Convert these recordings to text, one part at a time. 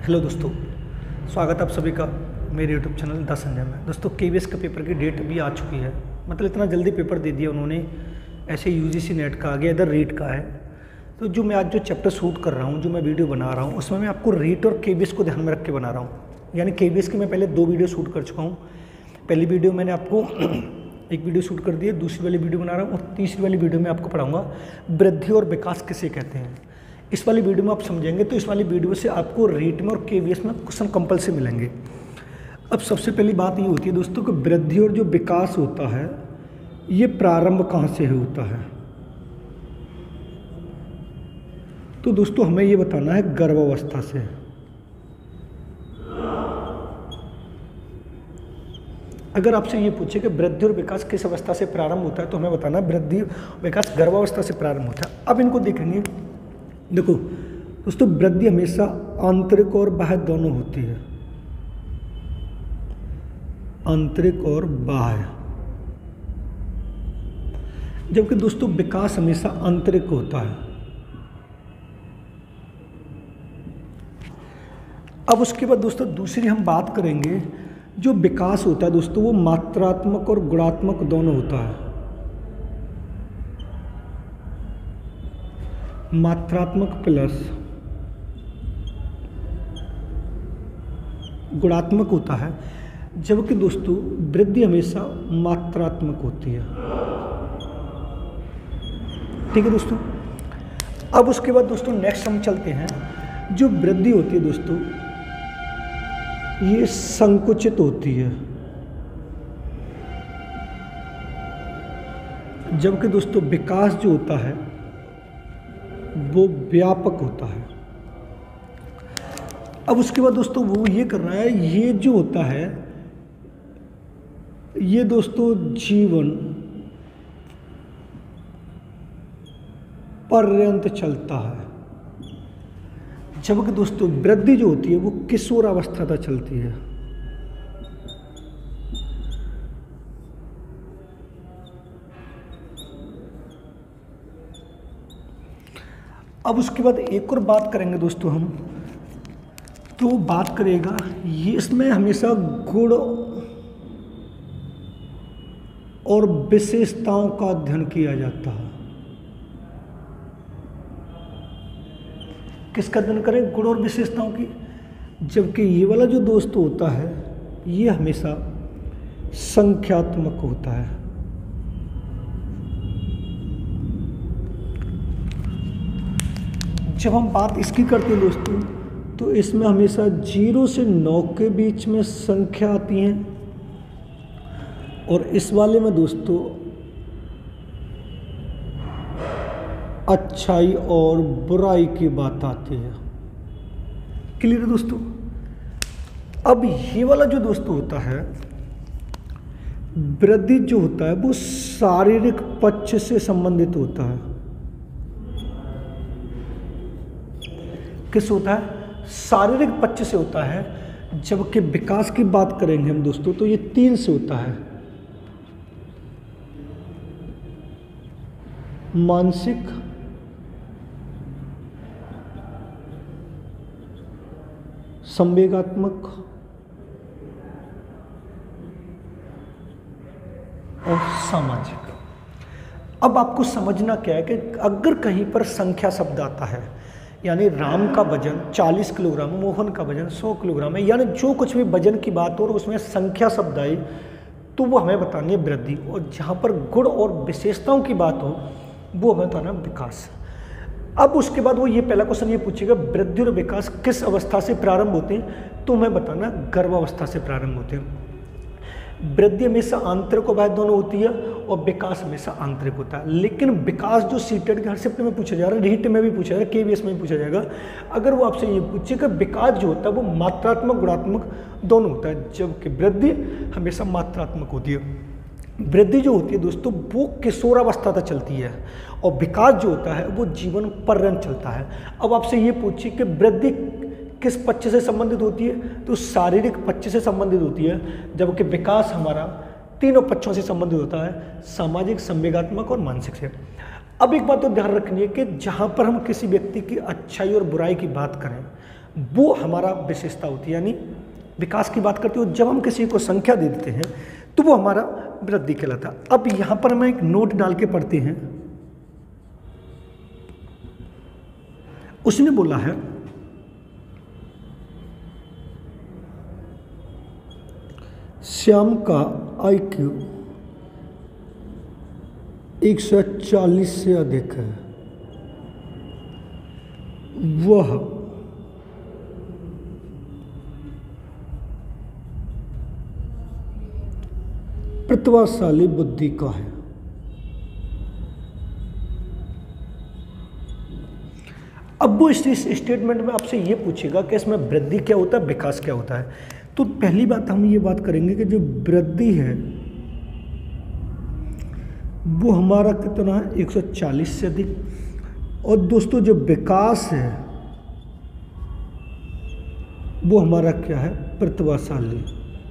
Hello दोस्तों, स्वागत है आप सभी का मेरे यूट्यूब चैनल द संजय में। दोस्तों केवीएस का पेपर की डेट भी आ चुकी है। मतलब इतना जल्दी पेपर दे दिया उन्होंने, ऐसे यूजीसी नेट का आ गया, इधर रीट का है। तो जो मैं आज जो चैप्टर शूट कर रहा हूँ, जो मैं वीडियो बना रहा हूँ, उसमें मैं आपको रीट और केवीएस को ध्यान में रख के बना रहा हूँ। यानी केवीएस की मैं पहले 2 वीडियो शूट कर चुका हूँ। पहली वीडियो मैंने आपको एक वीडियो शूट कर दी है, दूसरी वाली वीडियो बना रहा हूँ और तीसरी वाली वीडियो में आपको पढ़ाऊँगा वृद्धि और विकास किसे कहते हैं। इस वाली वीडियो में आप समझेंगे तो इस वाली वीडियो से आपको रीट में और केवीएस में क्वेश्चन कंपल्सरी मिलेंगे। अब सबसे पहली बात ये होती है दोस्तों कि वृद्धि और जो विकास होता है ये प्रारंभ कहाँ से होता है। तो दोस्तों हमें ये बताना है गर्भावस्था से। अगर आपसे ये पूछे कि वृद्धि और विकास किस अवस्था से प्रारंभ होता है तो हमें बताना वृद्धि विकास गर्भावस्था से प्रारंभ होता है। अब इनको देखेंगे। देखो दोस्तों, वृद्धि हमेशा आंतरिक और बाह्य दोनों होती है, आंतरिक और बाह्य, जबकि दोस्तों विकास हमेशा आंतरिक होता है। अब उसके बाद दोस्तों दूसरी हम बात करेंगे, जो विकास होता है दोस्तों वो मात्रात्मक और गुणात्मक दोनों होता है। मात्रात्मक प्लस गुणात्मक होता है, जबकि दोस्तों वृद्धि हमेशा मात्रात्मक होती है। ठीक है दोस्तों। अब उसके बाद दोस्तों नेक्स्ट हम चलते हैं। जो वृद्धि होती है दोस्तों ये संकुचित होती है, जबकि दोस्तों विकास जो होता है वो व्यापक होता है। अब उसके बाद दोस्तों वो ये कर रहा है, ये जो होता है ये दोस्तों जीवन पर्यंत चलता है, जबकि दोस्तों वृद्धि जो होती है वो किशोर अवस्था तक चलती है। अब उसके बाद एक और बात करेंगे दोस्तों हम, तो बात करेगा ये इसमें हमेशा गुण और विशेषताओं का अध्ययन किया जाता है। किसका अध्ययन करें? गुण और विशेषताओं की। जबकि ये वाला जो दोस्त होता है ये हमेशा संख्यात्मक होता है। जब हम बात इसकी करते हैं दोस्तों तो इसमें हमेशा 0 से 9 के बीच में संख्या आती हैं, और इस वाले में दोस्तों अच्छाई और बुराई की बात आती है। क्लियर है दोस्तों। अब ये वाला जो दोस्तों होता है वृद्धि जो होता है वो शारीरिक पक्ष से संबंधित होता है। किस होता है? शारीरिक पक्ष से होता है। जबकि विकास की बात करेंगे हम दोस्तों तो ये 3 से होता है, मानसिक, संवेगात्मक और सामाजिक। अब आपको समझना क्या है कि अगर कहीं पर संख्या शब्द आता है, यानी राम का वजन 40 किलोग्राम, मोहन का वजन 100 किलोग्राम है, यानी जो कुछ भी वजन की बात हो और उसमें संख्या शब्द आई तो वो हमें बतानी है वृद्धि, और जहाँ पर गुण और विशेषताओं की बात हो वो हमें बताना विकास। अब उसके बाद वो ये पहला क्वेश्चन ये पूछेगा वृद्धि और विकास किस अवस्था से प्रारंभ होते हैं, तो हमें बताना गर्भावस्था से प्रारंभ होते हैं। वृद्धि हमेशा आंतरिक और बाह्य दोनों होती है और विकास हमेशा आंतरिक होता है। लेकिन विकास जो सीटेट के हर शिफ्ट में पूछा जा रहा है, रीट में भी पूछा जाएगा, केवीएस में भी पूछा जाएगा। अगर वो आपसे ये पूछे कि विकास जो होता है वो मात्रात्मक गुणात्मक दोनों होता है, जबकि वृद्धि हमेशा मात्रात्मक होती है। वृद्धि जो होती है दोस्तों वो किशोरावस्था तक चलती है, और विकास जो होता है वो जीवन पर्यंत चलता है। अब आपसे ये पूछिए कि वृद्धि किस पक्ष से संबंधित होती है, तो शारीरिक पक्ष से संबंधित होती है, जबकि विकास हमारा तीनों पक्षों से संबंधित होता है, सामाजिक, संवेगात्मक और मानसिक से। अब एक बात तो ध्यान रखनी है कि जहाँ पर हम किसी व्यक्ति की अच्छाई और बुराई की बात करें वो हमारा विशेषता होती है। यानी विकास की बात करते हो जब हम किसी को संख्या दे देते हैं तो वो हमारा वृद्धि कहलाता है। अब यहां पर हम एक नोट डाल के पढ़ते हैं। उसने बोला है श्याम का IQ 140 से अधिक है, वह प्रतिभाशाली बुद्धि का है। अब वो इस स्टेटमेंट में आपसे ये पूछेगा कि इसमें वृद्धि क्या होता है, विकास क्या होता है। तो पहली बात हम ये बात करेंगे कि जो वृद्धि है वो हमारा कितना है 140 से अधिक, और दोस्तों जो विकास है वो हमारा क्या है प्रतिभाशाली।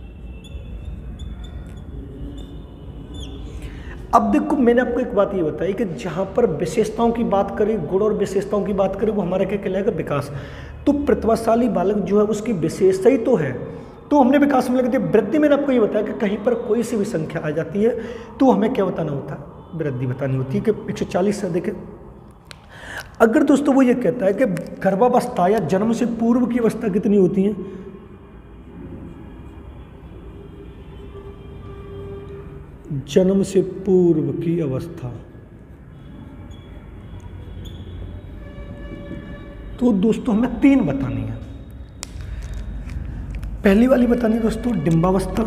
अब देखो मैंने आपको एक बात ये बताई कि जहां पर विशेषताओं की बात करें, गुण और विशेषताओं की बात करें, वो हमारा क्या कहलाएगा विकास। तो प्रतिभाशाली बालक जो है उसकी विशेषता ही तो है, तो हमने विकास में लग दिया। वृद्धि मैंने आपको ये बताया कि कहीं पर कोई सी भी संख्या आ जाती है तो हमें क्या बताना होता है, वृद्धि बतानी होती है कि 140 से अधिक है। अगर दोस्तों वो ये कहता है कि गर्भावस्था या जन्म से पूर्व की अवस्था कितनी होती है, जन्म से पूर्व की अवस्था, तो दोस्तों हमें 3 बतानी है। पहली वाली बतानी है दोस्तों डिंबावस्था,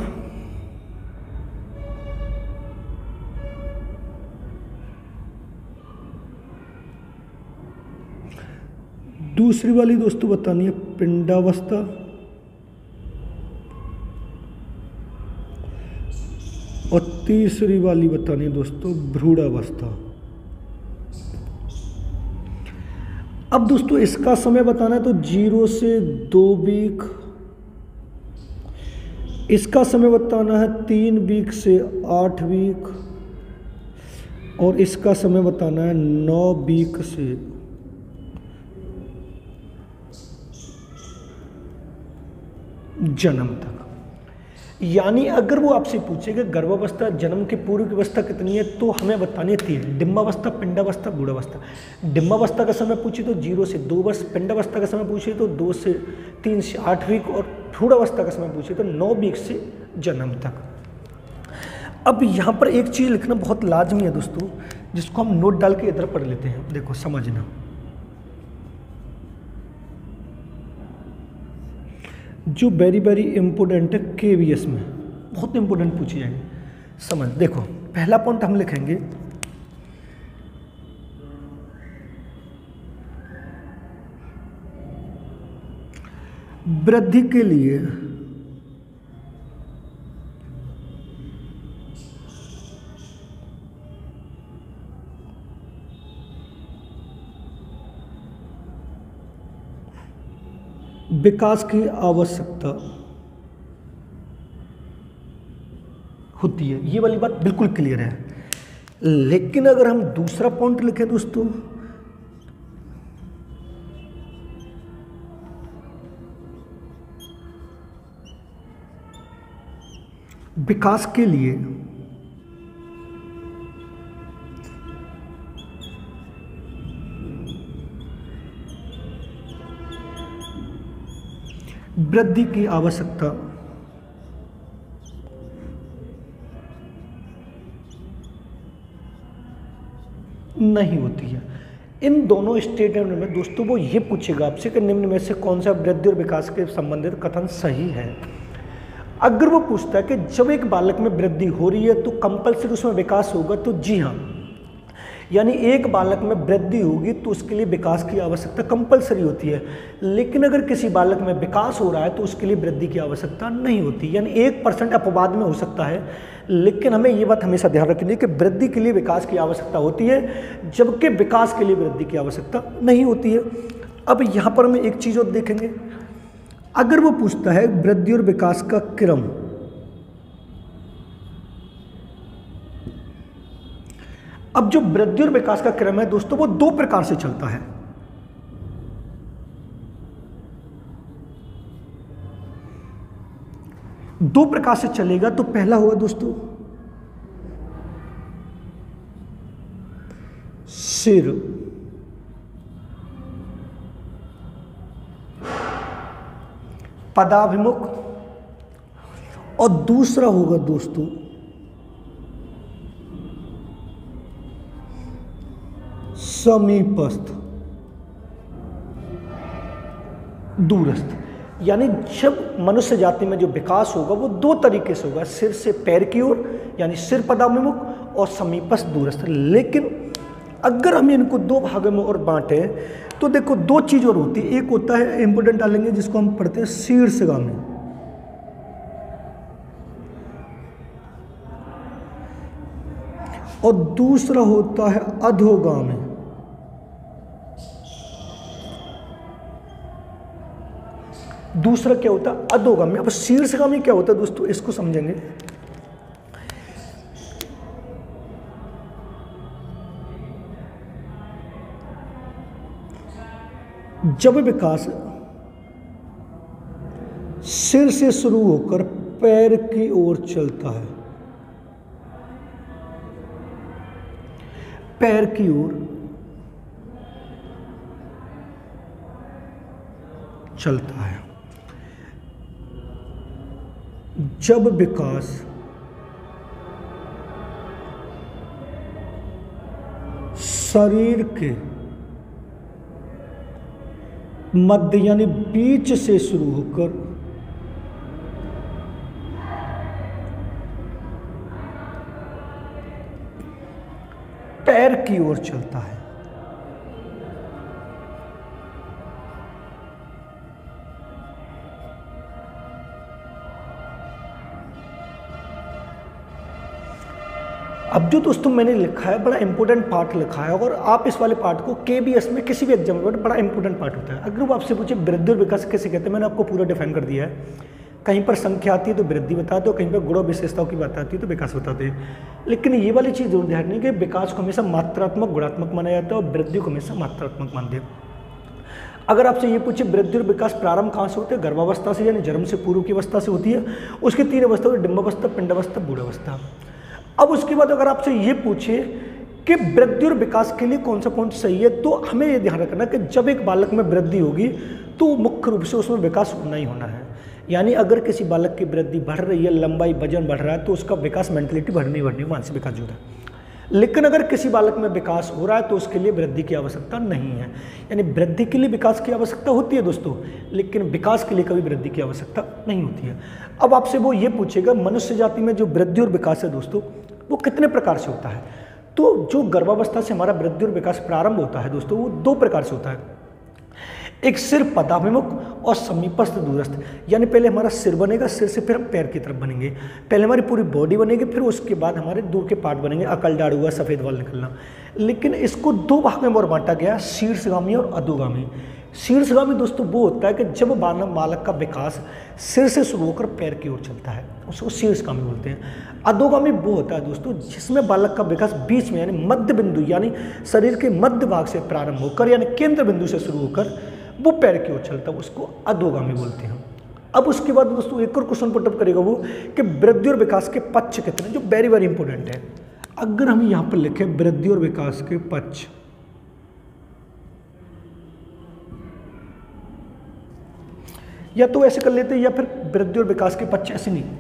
दूसरी वाली दोस्तों बतानी है पिंडावस्था, और तीसरी वाली बतानी है दोस्तों भ्रूणावस्था। अब दोस्तों इसका समय बताना है तो 0 से 2 वीक, इसका समय बताना है 3 वीक से 8 वीक, और इसका समय बताना है 9 वीक से जन्म तक। यानी अगर वो आपसे पूछे कि गर्भावस्था जन्म के पूर्व की अवस्था कितनी है तो हमें बतानी है 3, डिंबावस्था, पिंडावस्था, भ्रूणावस्था। डिंबावस्था का समय पूछे तो 0 से 2 वर्ष, पिंडावस्था का समय पूछे तो 2 से 3 से 8 वीक, और भ्रूणावस्था का समय पूछे तो 9 वीक से जन्म तक। अब यहाँ पर एक चीज़ लिखना बहुत लाजमी है दोस्तों, जिसको हम नोट डाल के इधर पढ़ लेते हैं। देखो समझना, जो वेरी वेरी इंपोर्टेंट है KVS में, बहुत इंपोर्टेंट पूछी जाएगी। समझ, देखो पहला पॉइंट हम लिखेंगे वृद्धि के लिए विकास की आवश्यकता होती है। ये वाली बात बिल्कुल क्लियर है। लेकिन अगर हम दूसरा पॉइंट लिखें दोस्तों, विकास के लिए वृद्धि की आवश्यकता नहीं होती है। इन दोनों स्टेटमेंट में दोस्तों वो ये पूछेगा आपसे कि निम्न में से कौन सा वृद्धि और विकास के संबंधित कथन सही है। अगर वो पूछता है कि जब एक बालक में वृद्धि हो रही है तो कंपल्सरी उसमें विकास होगा, तो जी हाँ, यानी एक बालक में वृद्धि होगी तो उसके लिए विकास की आवश्यकता कंपल्सरी होती है। लेकिन अगर किसी बालक में विकास हो रहा है तो उसके लिए वृद्धि की आवश्यकता नहीं होती। यानी 1% अपवाद में हो सकता है, लेकिन हमें ये बात हमेशा ध्यान रखनी है कि वृद्धि के लिए विकास की आवश्यकता होती है, जबकि विकास के लिए वृद्धि की आवश्यकता नहीं होती है। अब यहाँ पर हम एक चीज़ और देखेंगे, अगर वो पूछता है वृद्धि और विकास का क्रम, अब जो वृद्धि और विकास का क्रम है दोस्तों वो 2 प्रकार से चलता है। दो प्रकार से चलेगा। तो पहला होगा दोस्तों सिर, पदाभिमुख, और दूसरा होगा दोस्तों समीपस्थ दूरस्थ। यानी जब मनुष्य जाति में जो विकास होगा वो दो तरीके से होगा, सिर से पैर की ओर यानी सिर पदाभिमुख और समीपस्थ दूरस्थ। लेकिन अगर हम इनको दो भागों में और बांटे तो देखो दो चीज और होती है। एक होता है इंपोर्टेंट डालेंगे जिसको हम पढ़ते हैं शीर्षगामी, और दूसरा होता है अधोगामी। दूसरा क्या होता है अधोगामी। अब शीर्षगामी क्या होता है दोस्तों, इसको समझेंगे। जब विकास सिर से शुरू होकर पैर की ओर चलता है, पैर की ओर चलता है, जब विकास शरीर के मध्य यानी बीच से शुरू होकर पैर की ओर चलता है। अब जो दोस्तों मैंने लिखा है बड़ा इंपॉर्टेंट पार्ट लिखा है, और आप इस वाले पार्ट को केबीएस में किसी भी एग्जाम में बड़ा इंपॉर्टेंट पार्ट होता है। अगर वो आपसे पूछे वृद्धि और विकास कैसे कहते हैं, मैंने आपको पूरा डिफाइन कर दिया है। कहीं पर संख्या आती है तो वृद्धि बताते हो, कहीं पर गुण विशेषताओं की बात आती है तो विकास बताते हैं। लेकिन ये वाली चीज़ जरूर ध्यान रखनी कि विकास को हमेशा मात्रात्मक गुणात्मक माना जाता है और वृद्धि को हमेशा मात्रात्मक मानते हैं। अगर आपसे ये पूछे वृद्धि और विकास प्रारंभ कहाँ से होते हैं, गर्भावस्था से यानी जन्म से पूर्व की अवस्था से होती है। उसकी तीन अवस्था होती है, डिम्बावस्था, पिंडावस्था, बूढ़ावस्था। अब उसके बाद अगर आपसे ये पूछे कि वृद्धि और विकास के लिए कौन सा सही है, तो हमें ये ध्यान रखना कि जब एक बालक में वृद्धि होगी तो मुख्य रूप से उसमें विकास होना ही होना है। यानी अगर किसी बालक की वृद्धि बढ़ रही है, लंबाई वजन बढ़ रहा है, तो उसका विकास मेंटलिटी बढ़नी बढ़नी मानसिक विकास जो है। लेकिन अगर किसी बालक में विकास हो रहा है तो उसके लिए वृद्धि की आवश्यकता नहीं है। यानी वृद्धि के लिए विकास की आवश्यकता होती है दोस्तों, लेकिन विकास के लिए कभी वृद्धि की आवश्यकता नहीं होती है। अब आपसे वो ये पूछेगा मनुष्य जाति में जो वृद्धि और विकास है दोस्तों वो कितने प्रकार से होता है। तो जो गर्भावस्था से हमारा वृद्धि और विकास प्रारंभ होता है दोस्तों वो दो प्रकार से होता है। एक सिर पदाभिमुख और समीपस्थ दूरस्थ। यानी पहले हमारा सिर बनेगा, सिर से फिर हम पैर की तरफ बनेंगे। पहले हमारी पूरी बॉडी बनेगी, फिर उसके बाद हमारे दूर के पार्ट बनेंगे, अकल दाढ़ हुआ, सफ़ेद बाल निकलना। लेकिन इसको दो भाग में और बांटा गया, शीर्षगामी और अधोगामी। शीर्षगामी दोस्तों वो होता है कि जब बालक का विकास सिर से शुरू होकर पैर की ओर चलता है, उसको शीर्षगामी बोलते हैं। अधोगामी वो होता है दोस्तों जिसमें बालक का विकास बीच में यानी मध्य बिंदु यानी शरीर के मध्य भाग से प्रारंभ होकर यानी केंद्र बिंदु से शुरू होकर वो पैर की ओर चलता है, उसको अधोगामी बोलते हैं। अब उसके बाद दोस्तों एक और क्वेश्चन पुटअप करेगा वो कि वृद्धि और विकास के पक्ष कितने, जो वेरी वेरी इंपॉर्टेंट है। अगर हम यहाँ पर लिखें वृद्धि और विकास के पक्ष, या तो ऐसे कर लेते हैं या फिर वृद्धि और विकास के पक्ष ऐसे नहीं।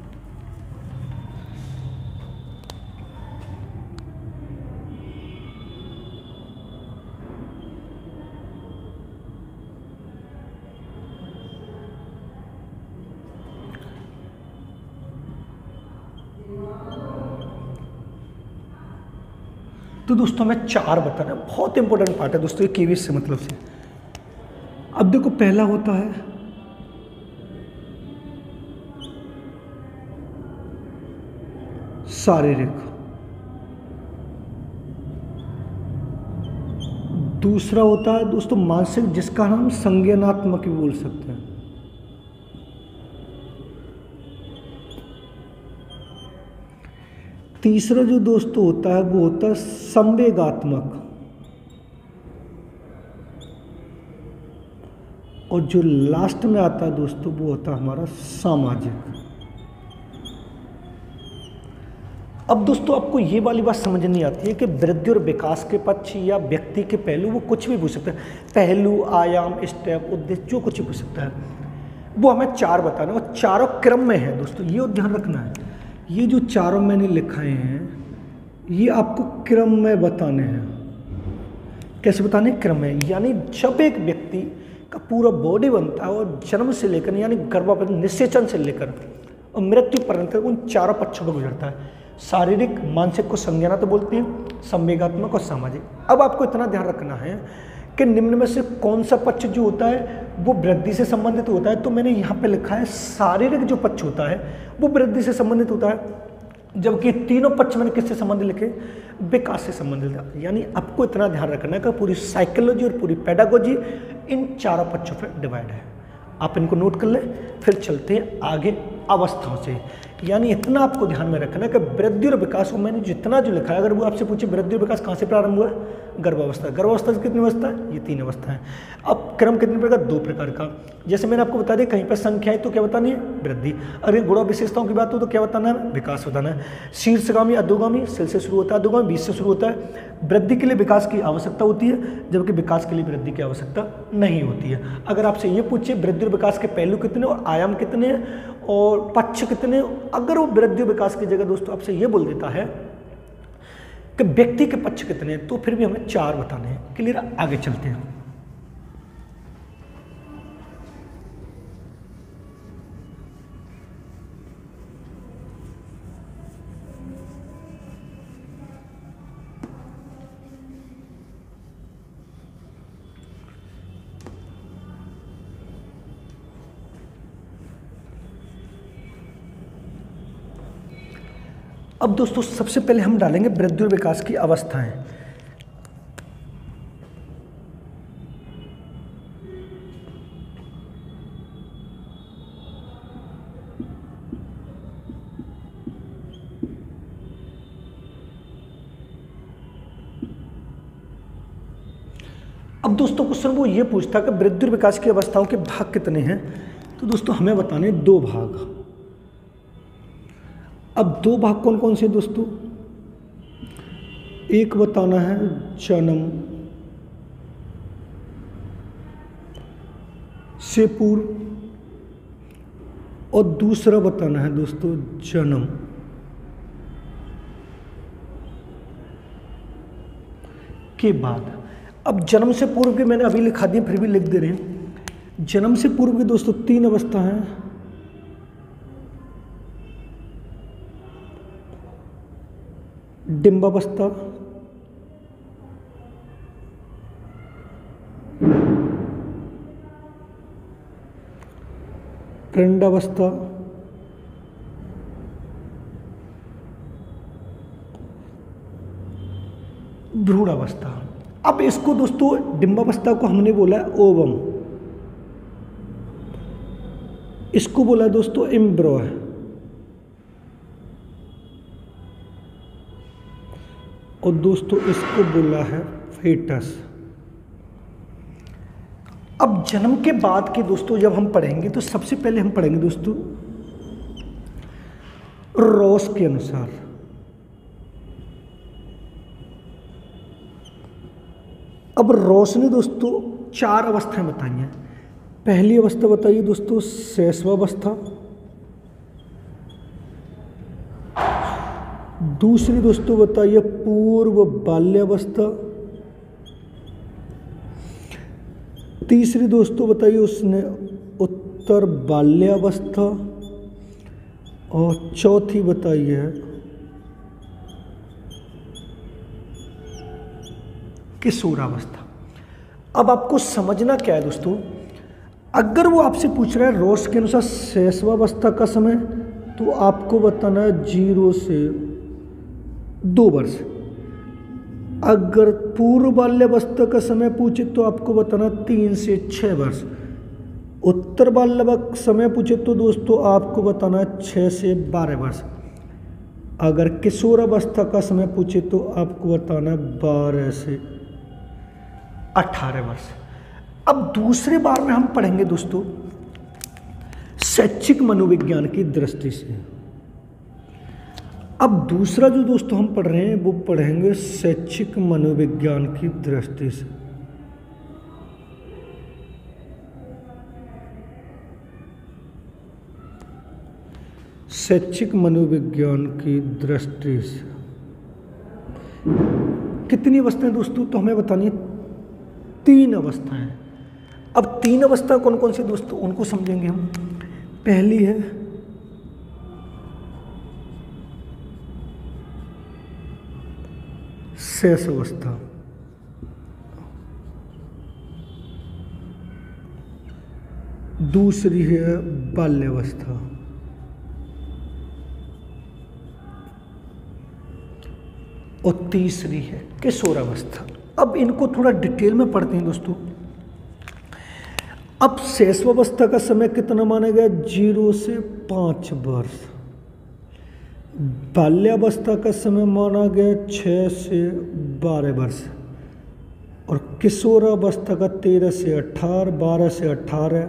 तो दोस्तों मैं चार बताना, बहुत इंपॉर्टेंट पार्ट है दोस्तों ये केवीएस से मतलब से। अब देखो पहला होता है शारीरिक, दूसरा होता है दोस्तों मानसिक जिसका हम संज्ञानात्मक भी बोल सकते हैं, तीसरा जो दोस्तों होता है वो होता है संवेगात्मक, और जो लास्ट में आता है दोस्तों वो होता है हमारा सामाजिक। अब दोस्तों आपको ये वाली बात समझ नहीं आती है कि वृद्धि और विकास के पक्ष या व्यक्ति के पहलू वो कुछ भी पूछ सकता है, पहलू, आयाम, स्टेप, उद्देश्य, जो कुछ भी पूछ सकता है। वो हमें 4 बताना, वो चारों क्रम में है दोस्तों, ये ध्यान रखना है। ये जो चारों मैंने लिखाए हैं ये आपको क्रम में बताने हैं। कैसे बताने? क्रम में। यानी जब एक व्यक्ति का पूरा बॉडी बनता है और जन्म से लेकर यानी गर्भावस्था, निषेचन से लेकर और मृत्यु पर्यंत उन चारों पक्षों पर गुजरता है। शारीरिक, मानसिक को संज्ञानात्मक बोलते हैं, संवेगात्मक और सामाजिक। अब आपको इतना ध्यान रखना है कि निम्न में से कौन सा पक्ष जो होता है वो वृद्धि से संबंधित होता है। तो मैंने यहाँ पे लिखा है शारीरिक जो पक्ष होता है वो वृद्धि से संबंधित होता है, जबकि तीनों पक्ष मैंने किससे संबंधित लिखे? विकास से संबंधित है। यानी आपको इतना ध्यान रखना है कि पूरी साइकोलॉजी और पूरी पेडागोजी इन चारों पक्षों पर डिवाइड है। आप इनको नोट कर लें, फिर चलते हैं आगे अवस्थाओं से। यानी इतना आपको ध्यान में रखना है कि वृद्धि और विकास को मैंने जितना जो लिखा है, अगर वो आपसे पूछे वृद्धि और विकास कहाँ से प्रारंभ हुआ? गर्भावस्था। गर्भावस्था से कितनी अवस्था है? ये 3 अवस्था है। अब क्रम कितने प्रकार? 2 प्रकार का। जैसे मैंने आपको बता दिया, कहीं पर संख्याएं तो क्या बतानी है? वृद्धि। अगर गुण विशेषताओं की बात हो तो क्या बताना है? विकास बताना है। शीर्षगामी, अधोगामी, सिल से शुरू होता है, अधोगामी बीच से शुरू होता है। वृद्धि के लिए विकास की आवश्यकता होती है, जबकि विकास के लिए वृद्धि की आवश्यकता नहीं होती है। अगर आपसे ये पूछे वृद्धि और विकास के पहलू कितने और आयाम कितने हैं और पक्ष कितने, अगर वो वृद्धि और विकास की जगह दोस्तों आपसे ये बोल देता है कि व्यक्ति के पक्ष कितने हैं, तो फिर भी हमें 4 बताने हैं। क्लियर? आगे चलते हैं। अब दोस्तों सबसे पहले हम डालेंगे वृद्धि और विकास की अवस्थाएं। अब दोस्तों क्वेश्चन वो ये पूछता कि वृद्धि और विकास की अवस्थाओं के भाग कितने हैं, तो दोस्तों हमें बताने 2 भाग। अब 2 भाग कौन कौन से दोस्तों? एक बताना है जन्म से पूर्व और दूसरा बताना है दोस्तों जन्म के बाद। अब जन्म से पूर्व के मैंने अभी लिखा दिए, फिर भी लिख दे रहे हैं। जन्म से पूर्व की दोस्तों 3 अवस्था हैं। डिंबावस्था, पिंडावस्था, भ्रूणावस्था। अब इसको दोस्तों डिंबावस्था को हमने बोला है ओवम, इसको बोला है दोस्तों एम्ब्रो है, और दोस्तों इसको बोला है फेटस। अब जन्म के बाद के दोस्तों जब हम पढ़ेंगे तो सबसे पहले हम पढ़ेंगे दोस्तों रॉस के अनुसार। अब रॉस ने दोस्तों 4 अवस्थाएं बताई हैं। पहली अवस्था बताइए दोस्तों शैशवावस्था, दूसरी दोस्तों बताइए पूर्व बाल्यावस्था, तीसरी दोस्तों बताइए उसने उत्तर बाल्यावस्था, और चौथी बताइए किशोरावस्था। अब आपको समझना क्या है दोस्तों, अगर वो आपसे पूछ रहा है रॉस के अनुसार शैशवावस्था का समय, तो आपको बताना है 0 से 2 वर्ष। अगर पूर्व बाल्यावस्था का समय पूछे तो आपको बताना 3 से 6 वर्ष। उत्तर बाल्यावस्था समय पूछे तो दोस्तों आपको बताना 6 से 12 वर्ष। अगर किशोरावस्था का समय पूछे तो आपको बताना 12 से 18 वर्ष। अब दूसरे बार में हम पढ़ेंगे दोस्तों शैक्षिक मनोविज्ञान की दृष्टि से। अब दूसरा जो दोस्तों हम पढ़ रहे हैं वो पढ़ेंगे शैक्षिक मनोविज्ञान की दृष्टि से। शैक्षिक मनोविज्ञान की दृष्टि से कितनी अवस्थाएं दोस्तों, तो हमें बतानी है 3 अवस्थाएं। अब 3 अवस्था कौन कौन सी दोस्तों, उनको समझेंगे हम। पहली है शेष अवस्था, दूसरी है बाल्यावस्था, और तीसरी है किशोरावस्था। अब इनको थोड़ा डिटेल में पढ़ते हैं दोस्तों। अब शैशवावस्था का समय कितना माना गया, 0 से 5 वर्ष। बाल्यावस्था का समय माना गया 6 से 12 वर्ष, और किशोरावस्था का 13 से 18, 12 से 18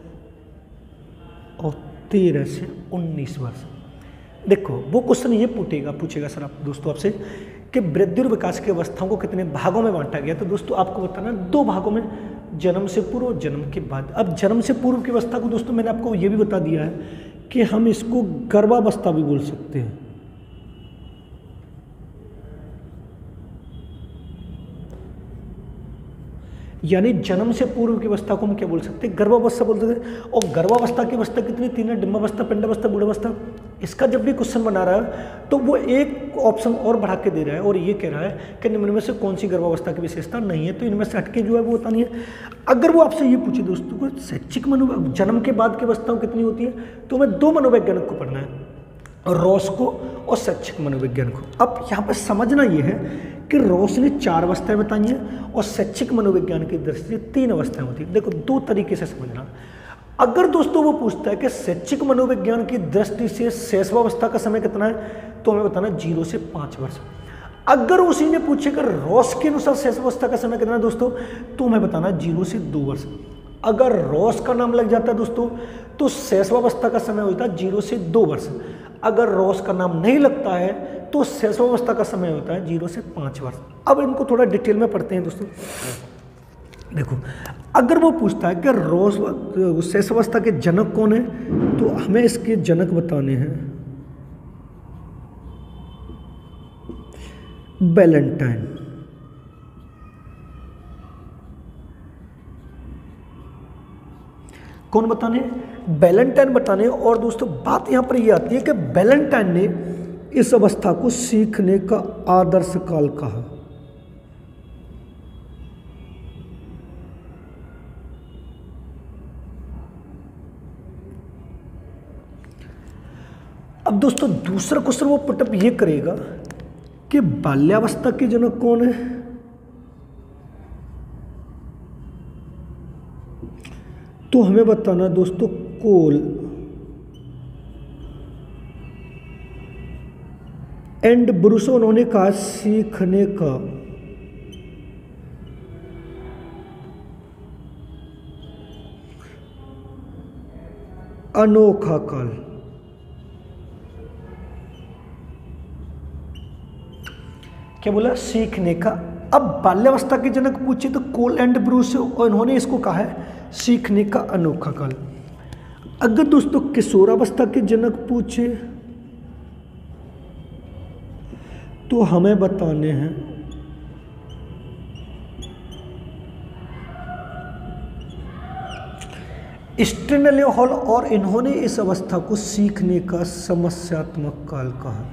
और 13 से 19 वर्ष। देखो वो क्वेश्चन ये पूछेगा सर आप दोस्तों आपसे कि वृद्धि और विकास की अवस्थाओं को कितने भागों में बांटा गया, तो दोस्तों आपको बताना 2 भागों में, जन्म से पूर्व और जन्म के बाद। अब जन्म से पूर्व की अवस्था को दोस्तों मैंने आपको ये भी बता दिया है कि हम इसको गर्भावस्था भी बोल सकते हैं। यानी जन्म से पूर्व की अवस्था को हम क्या बोल सकते हैं, गर्भावस्था बोल सकते हैं। और गर्भावस्था की अवस्था कितनी 3 है, डिम्बावस्था, पिंडावस्था, बूढ़ावस्था। इसका जब भी क्वेश्चन बना रहा है तो वो एक ऑप्शन और बढ़ा के दे रहा है और ये कह रहा है कि निम्न में से कौन सी गर्भावस्था की विशेषता नहीं है, तो इनमें से हटके जो है वो बतानी है। अगर वो आपसे ये पूछे दोस्तों को शैक्षिक जन्म के बाद की अवस्थाओं कितनी होती है, तो हमें 2 मनोवैज्ञानिक को पढ़ना है, रॉस को और शैक्षिक मनोविज्ञान को। अब यहाँ पर समझना ये है कि रॉस ने 4 अवस्थाएं बताई हैं और शैक्षिक मनोविज्ञान की दृष्टि से 3 अवस्थाएं होती है। देखो 2 तरीके से समझना। अगर दोस्तों वो पूछता है कि शैक्षिक मनोविज्ञान की दृष्टि से शैशवावस्था का समय कितना है, तो हमें बताना 0 से 5 वर्ष। अगर उसी ने पूछेगा रॉस के अनुसार शैशवावस्था का समय कितना है दोस्तों, तो हमें बताना 0 से 2 वर्ष। अगर रॉस का नाम लग जाता है दोस्तों तो शैशवावस्था का समय होता है 0 से 2 वर्ष। अगर रॉस का नाम नहीं लगता है तो शैशवावस्था का समय होता है 0 से 5 वर्ष। अब इनको थोड़ा डिटेल में पढ़ते हैं दोस्तों। देखो अगर वो पूछता है कि रॉस शैशवावस्था के जनक कौन है, तो हमें इसके जनक बताने हैं बैलेंटाइन। कौन बताने, बैलेंटाइन बताने। और दोस्तों बात यहां पर यह आती है कि बैलेंटाइन ने इस अवस्था को सीखने का आदर्श काल कहा। अब दोस्तों दूसरा क्वेश्चन वो पुटअप ये करेगा कि बाल्यावस्था के जनक कौन है, तो हमें बताना दोस्तों कोल एंड ब्रूसो। उन्होंने कहा सीखने का अनोखा काल। क्या बोला, सीखने का। अब बाल्यावस्था के जनक पूछे तो कोल एंड ब्रूसो, और इन्होंने इसको कहा है सीखने का अनोखा काल। अगर दोस्तों किशोरावस्था के जनक पूछे तो हमें बताने हैं स्टेनले हॉल, और इन्होंने इस अवस्था को सीखने का समस्यात्मक काल कहा।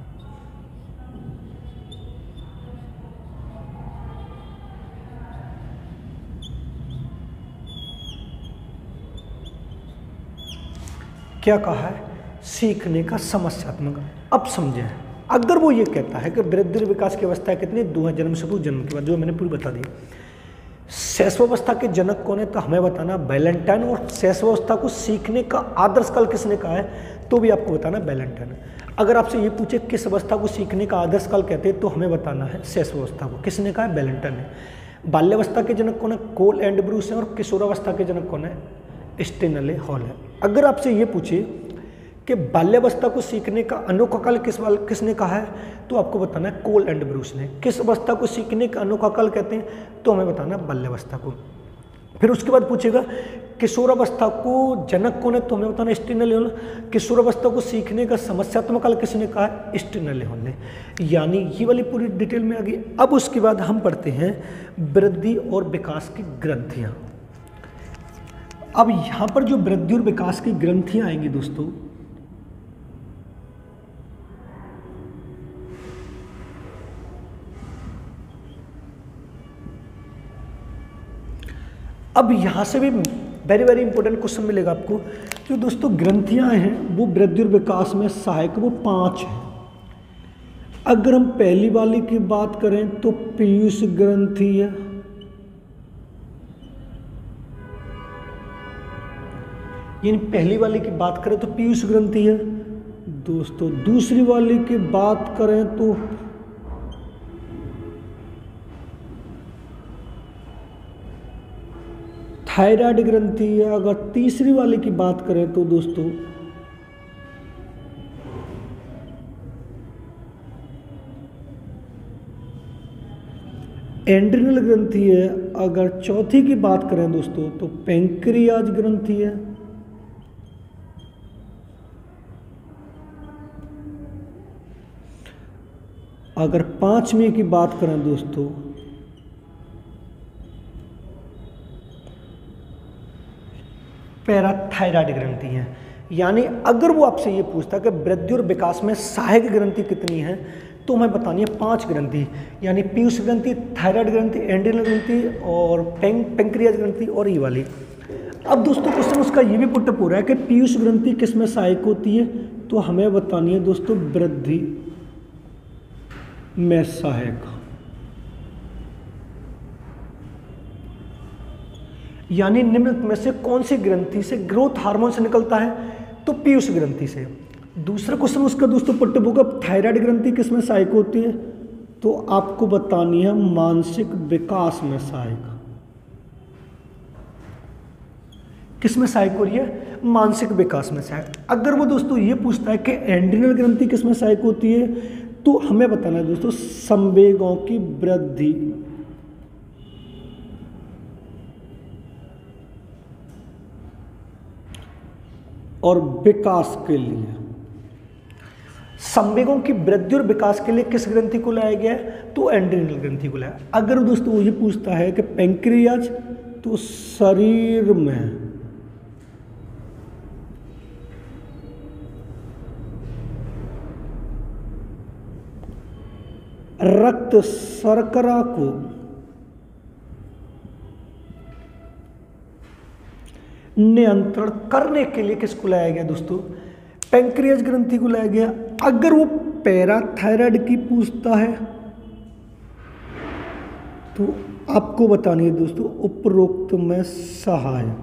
क्या कहा है, सीखने का समस्यात्मक। अब समझे, अगर वो ये कहता है कि वृद्धि विकास की अवस्था कितनी 2 है, जन्म से पूर्व जन्म के बाद, जो मैंने पूरी बता दी। शैशवावस्था के जनक कौन है, तो हमें बताना बैलेंटाइन। और शैशवावस्था को सीखने का आदर्श काल किसने कहा है, तो भी आपको बताना बैलेंटाइन। अगर आपसे ये पूछे किस अवस्था को सीखने का आदर्श काल कहते हैं, तो हमें बताना है शैशवावस्था को। किसने कहा है, बैलेंटाइन ने। बाल्यावस्था के जनक कौन है, कोल एंड ब्रूस है। और किशोरावस्था के जनक कौन है, स्टेनले हॉल है। अगर आपसे ये पूछे कि बाल्यावस्था को सीखने का अनोखा काल किसने कहा है, तो आपको बताना है कोल एंड ब्रूस ने। किस अवस्था को सीखने का अनोखा काल कहते हैं, तो हमें बताना बाल्यावस्था को। फिर उसके बाद पूछेगा किशोरावस्था को जनक कौन है, तो हमें बताना स्टीनर लियोन। किशोरावस्था को सीखने का समस्यात्मक काल किसने कहा है, स्टीनर लियोन ने। यानी ये वाली पूरी डिटेल में आ गई। अब उसके बाद हम पढ़ते हैं वृद्धि और विकास की ग्रंथियां। अब यहां पर जो वृद्धि और विकास की ग्रंथियां आएंगी दोस्तों, अब यहां से भी वेरी वेरी इंपॉर्टेंट क्वेश्चन मिलेगा आपको। जो दोस्तों ग्रंथियां हैं वो वृद्धि और विकास में सहायक, वो 5 हैं। अगर हम पहली वाली की बात करें तो पीयूष ग्रंथि है, यानी पहली वाली की बात करें तो पीयूष ग्रंथि है दोस्तों। दूसरी वाली की बात करें तो थायराइड ग्रंथि है। अगर तीसरी वाले की बात करें तो दोस्तों एंड्रिनल ग्रंथि है। अगर चौथी की बात करें दोस्तों तो पैंक्रियाज ग्रंथि है। अगर पांचवी की बात करें दोस्तों पैराथायराइड ग्रंथि है। यानी अगर वो आपसे ये पूछता कि वृद्धि और विकास में सहायक ग्रंथि कितनी है, तो हमें बतानी है 5 ग्रंथि, यानी पीयूष ग्रंथि, थायराइड ग्रंथि, एंड्रिनल ग्रंथि और पैंक्रियाज ग्रंथि और ये वाली। अब दोस्तों क्वेश्चन उसका ये भी पुटअप हो रहा है कि पीयूष ग्रंथि किस में सहायक होती है, तो हमें बतानी है दोस्तों वृद्धि में सहायक। यानी निम्न में से कौन सी ग्रंथि से ग्रोथ हार्मोन से निकलता है, तो पीयूष ग्रंथि से। दूसरा क्वेश्चन उसका दोस्तों पुटअप होगा थायराइड ग्रंथि किस में सहायक होती है, तो आपको बतानी है मानसिक विकास में सहायक। किस में सहायक हो रही है, मानसिक विकास में सहायक। अगर वो दोस्तों ये पूछता है कि एंड्रिनल ग्रंथि किस में सहायक होती है, तो हमें बताना है दोस्तों संवेगों की वृद्धि और विकास के लिए। संवेगों की वृद्धि और विकास के लिए किस ग्रंथि को लाया गया है, तो एंड्रिनल ग्रंथि को लाया। अगर दोस्तों वो ये पूछता है कि पैंक्रियाज, तो शरीर में रक्त शर्करा को नियंत्रण करने के लिए किसको लाया गया दोस्तों, पैंक्रियाज ग्रंथि को लाया गया। अगर वो पैराथायराइड की पूछता है तो आपको बतानी है दोस्तों उपरोक्त में सहायक।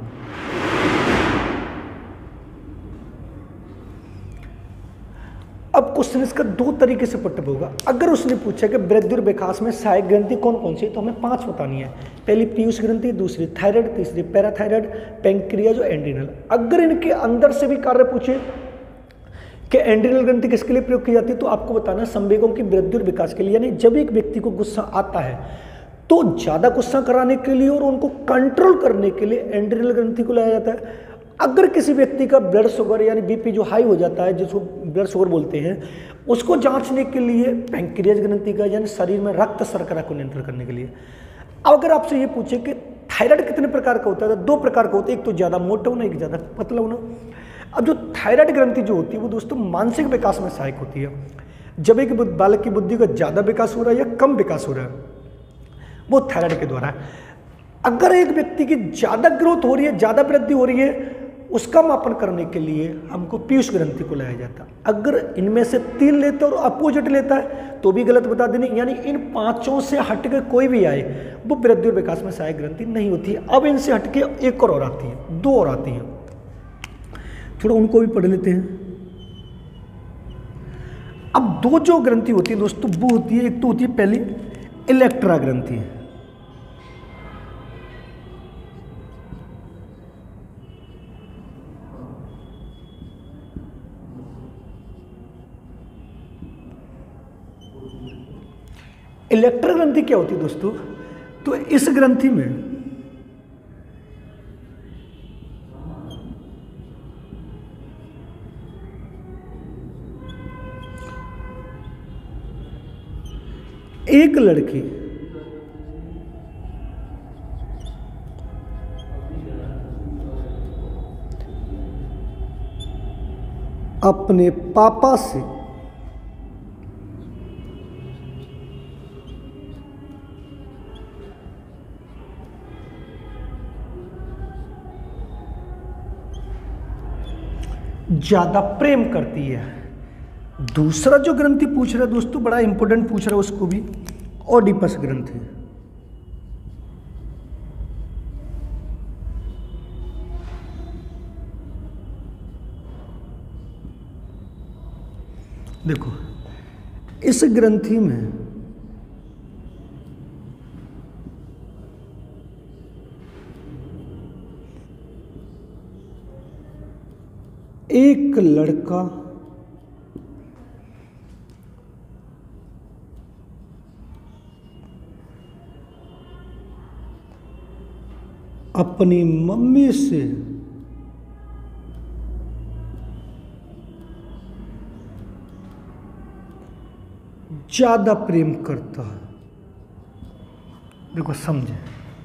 अब क्वेश्चन इसका 2 तरीके से पुटअप होगा। अगर उसने पूछा कि वृद्धि और विकास में सहायक ग्रंथि कौन कौन सी है, तो हमें 5 बतानी है। पहली पीयूष ग्रंथि, दूसरी थायराइड, तीसरी पैराथायराइड, पैंक्रियाज और एंड्रिनल। अगर इनके अंदर से भी कार्य पूछे कि एंड्रिनल ग्रंथि किसके लिए प्रयोग की जाती है, तो आपको बताना संवेगों की वृद्धि और विकास के लिए। यानी जब एक व्यक्ति को गुस्सा आता है तो ज्यादा गुस्सा कराने के लिए और उनको कंट्रोल करने के लिए एंड्रिनल ग्रंथि को लाया जाता है। अगर किसी व्यक्ति का ब्लड शुगर यानी बीपी जो हाई हो जाता है, जिसको ब्लड शुगर बोलते हैं, उसको जांचने के लिए पैंक्रियाज ग्रंथि का यानी शरीर में रक्त शर्करा को नियंत्रण करने के लिए। अब अगर आपसे ये पूछे कि थायराइड कितने प्रकार का होता है, तो 2 प्रकार का होता है, एक तो ज़्यादा मोटा होना, एक ज़्यादा पतला होना। अब जो थायराइड ग्रंथि जो होती है वो दोस्तों मानसिक विकास में सहायक होती है। जब एक बालक की बुद्धि का ज़्यादा विकास हो रहा है या कम विकास हो रहा है, वो थायराइड के द्वारा है। अगर एक व्यक्ति की ज़्यादा ग्रोथ हो रही है, ज़्यादा वृद्धि हो रही है, उसका मापन करने के लिए हमको पीयूष ग्रंथि को लाया जाता है। अगर इनमें से 3 लेता है और अपोजिट लेता है तो भी गलत बता देनी। यानी इन 5 से हटके कोई भी आए वो वृद्धि और विकास में सहायक ग्रंथि नहीं होती है। अब इनसे हटके एक और आती है, 2 और आती हैं, थोड़ा उनको भी पढ़ लेते हैं। अब 2 जो ग्रंथि होती है दोस्तों वो होती है, एक तो होती है पहली इलेक्ट्रा ग्रंथि, इलेक्ट्रल ग्रंथि क्या होती है दोस्तों? तो इस ग्रंथि में एक लड़की अपने पापा से ज्यादा प्रेम करती है। दूसरा जो ग्रंथि पूछ रहा है दोस्तों, बड़ा इंपॉर्टेंट पूछ रहा है उसको भी, ओडिपस ग्रंथि। देखो इस ग्रंथि में एक लड़का अपनी मम्मी से ज्यादा प्रेम करता है। देखो समझे,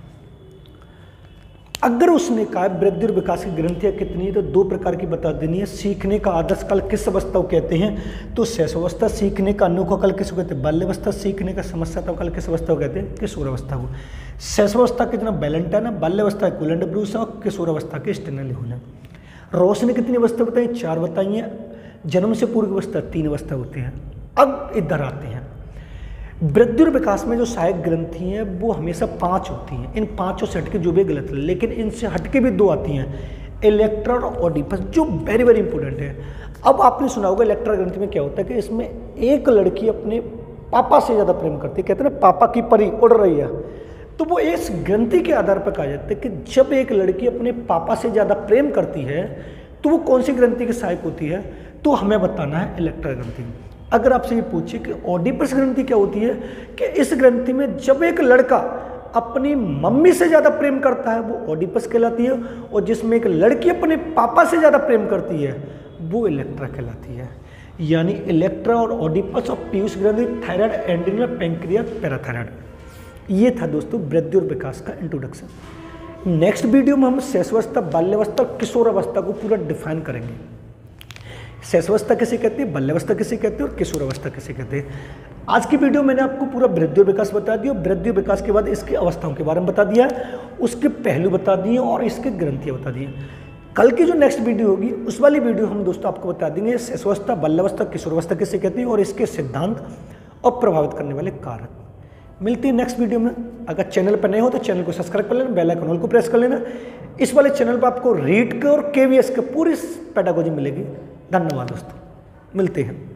अगर उसने कहा वृद्धि और विकास की ग्रंथियां कितनी है, तो दो प्रकार की बता देनी है। सीखने का आदर्श काल किस अवस्था को कहते हैं? तो शैशवावस्था। सीखने का अनोखा काल किसको कहते हैं? बाल्यावस्था। सीखने का समस्यात्मक काल किस अवस्था को कहते हैं? किशोरावस्था को। शैशवावस्था कितना? बैलेंटाइन है। बाल्यावस्था कुलेंड ब्रूस और किशोरावस्था के स्टेनली होना। रोश ने कितनी अवस्था बताई? 4 बताई हैं। जन्म से पूर्व अवस्था 3 अवस्था होती हैं। अब इधर आते हैं, वृद्धि और विकास में जो सहायक ग्रंथि हैं वो हमेशा 5 होती हैं। इन 5 से हटके जो भी गलत है, लेकिन इनसे हटके भी 2 आती हैं, इलेक्ट्रा और ओडिपस, जो वेरी वेरी इंपॉर्टेंट है। अब आपने सुना होगा इलेक्ट्रा ग्रंथि में क्या होता है कि इसमें एक लड़की अपने पापा से ज़्यादा प्रेम करती है। कहते हैं ना पापा की परी उड़ रही है, तो वो इस ग्रंथि के आधार पर कहा जाता है कि जब एक लड़की अपने पापा से ज़्यादा प्रेम करती है तो वो कौन सी ग्रंथि की सहायक होती है? तो हमें बताना है इलेक्ट्रा ग्रंथि। अगर आपसे ये पूछे कि ओडिपस ग्रंथि क्या होती है, कि इस ग्रंथि में जब एक लड़का अपनी मम्मी से ज़्यादा प्रेम करता है वो ओडिपस कहलाती है, और जिसमें एक लड़की अपने पापा से ज़्यादा प्रेम करती है वो इलेक्ट्रा कहलाती है। यानी इलेक्ट्रा और ओडिपस और पीयूष ग्रंथि, थायराइड, एंड्रिनल, पैंक्रियास, पैराथायराइड। ये था दोस्तों वृद्धि और विकास का इंट्रोडक्शन। नेक्स्ट वीडियो में हम शैशवावस्था, बाल्यावस्था और किशोरावस्था को पूरा डिफाइन करेंगे। शैशवावस्था किसे कहते हैं, बाल्यावस्था किसे कहते हैं और किशोरावस्था किसे कहते हैं। आज की वीडियो मैंने आपको पूरा वृद्धि और विकास बता दिया। वृद्धि और विकास के बाद इसकी अवस्थाओं के बारे में बता दिया, उसके पहलू बता दिए और इसके ग्रंथियाँ बता दिए। कल की जो नेक्स्ट वीडियो होगी उस वाली वीडियो हम दोस्तों आपको बता देंगे शैशवावस्था, बाल्यावस्था, किशोरावस्था किसे कहते हैं और इसके सिद्धांत और प्रभावित करने वाले कारक। मिलते हैं नेक्स्ट वीडियो में। अगर चैनल पर नए हो तो चैनल को सब्सक्राइब कर लेना, बेल आइकन ऑल को प्रेस कर लेना। इस वाले चैनल पर आपको रीट के और केवीएस के पूरी पेडागोजी मिलेगी। धन्यवाद दोस्तों, मिलते हैं।